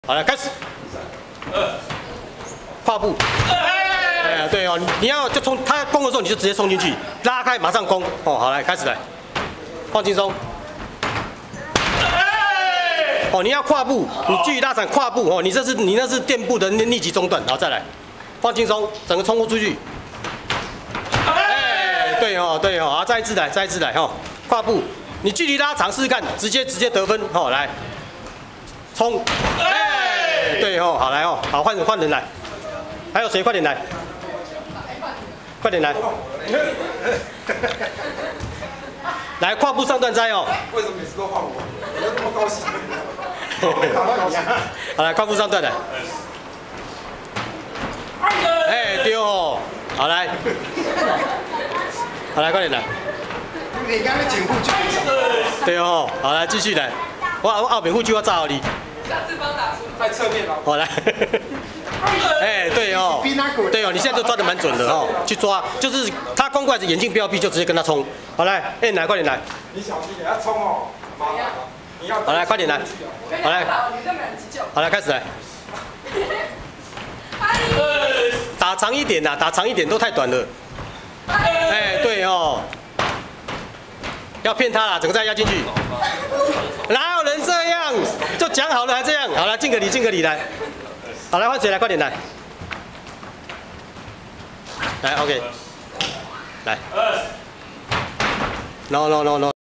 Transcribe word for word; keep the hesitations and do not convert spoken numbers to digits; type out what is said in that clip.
好，来开始。跨步。哎，对哦，你要就冲，他攻的时候你就直接冲进去，拉开马上攻。哦，好，来开始来，放轻松。哦，你要跨步，你距离拉长跨步哦，你这是你那是垫步的立即中断，然后再来，放轻松，整个冲出去。哎，对哦，对哦，好，再一次来，再一次来哈，跨步，你距离拉长试试看，直接直接得分，哦，来，冲，哎，对哦，好来哦，好换换人来，还有谁？快点来，快点来，来跨步上段摘哦。 为什么每次都换我？我就那么高兴。 好来，跨步上段来。哎，丢哦，好来，好来，快点来。 你刚才前护具对哦，好来继续来。我我后面护具我炸好你。 下次帮打出。 在侧面哦。 好来。哎，对哦，对哦，你现在都抓得蛮准的哦，去抓，就是他攻过来，眼镜不要闭，就直接跟他冲。好来，哎，来，快点来。 你小心给他冲哦。你要。 好来，快点来。好来。好来，开始来。打长一点呐，打长一点都太短了。哎，对哦。要骗他啦，整个再压进去。哪有人这样？就讲好了还这样？好了，敬个礼，敬个礼来。好，来换谁来？快点来。来 ，OK。来。No no no no